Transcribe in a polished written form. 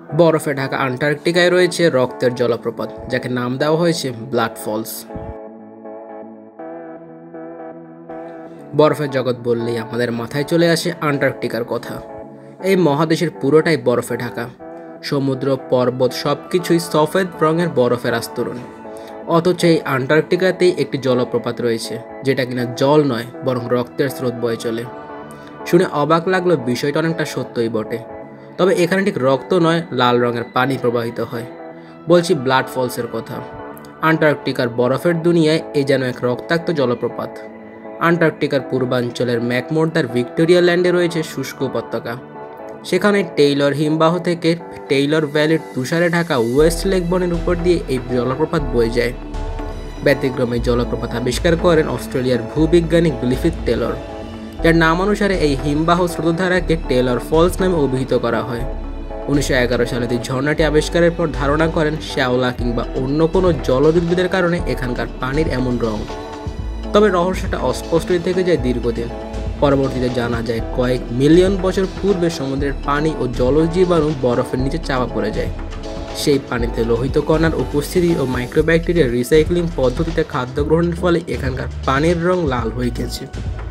বরফে ঢাকা আন্টার্কটিকায় রয়েছে রক্তের জলপ্রপাত, যাকে নাম দেওয়া হয়েছে ব্লাড ফলস। বরফের জগৎ বললেই আমাদের মাথায় চলে আসে আন্টার্কটিকার কথা। এই মহাদেশের পুরোটাই বরফে ঢাকা। সমুদ্র, পর্বত সবকিছুই সফেদ রঙের বরফের আস্তরণ। অথচ এই আন্টার্কটিকাতেই একটি জলপ্রপাত রয়েছে, যেটা কিনা জল নয় বরং রক্তের স্রোত বয়ে চলে। শুনে অবাক লাগলো, বিষয়টা অনেকটা সত্যই বটে। তবে এখানে ঠিক রক্ত নয়, লাল রঙের পানি প্রবাহিত হয়। বলছি ব্লাড ফলসের কথা। আন্টার্কটিকার বরফের দুনিয়ায় এ যেন এক রক্তাক্ত জলপ্রপাত। আন্টার্কটিকার পূর্বাঞ্চলের ম্যাকমোর্ডার ভিক্টোরিয়া ল্যান্ডে রয়েছে শুষ্ক উপত্যকা। সেখানে টেইলর হিমবাহ থেকে টেইলর ভ্যালির তুষারে ঢাকা ওয়েস্ট লেক বনের উপর দিয়ে এই জলপ্রপাত বয়ে যায়। ব্যতিক্রমে জলপ্রপাত আবিষ্কার করেন অস্ট্রেলিয়ার ভূবিজ্ঞানী গ্রিফিথ টেলর, যার নাম অনুসারে এই হিমবাহ স্রোতধারাকে টেলর ফলস নামে অভিহিত করা হয়। 1911 সালে এই ঝর্ণাটি আবিষ্কারের পর ধারণা করেন শ্যাওলা কিংবা অন্য কোনো জলজ উদ্ভিদের কারণে এখানকার পানির এমন রং। তবে রহস্যটা অস্পষ্টই থেকে যায় দীর্ঘদিন। পরবর্তীতে জানা যায় কয়েক মিলিয়ন বছর পূর্বে সমুদ্রের পানি ও জলজ জীবাণু বরফের নিচে চাপা পড়ে যায়। সেই পানিতে লোহিত কণার উপস্থিতি ও মাইক্রোব্যাকটেরিয়া রিসাইক্লিং পদ্ধতিতে খাদ্য গ্রহণের ফলে এখানকার পানির রং লাল হয়ে গেছে।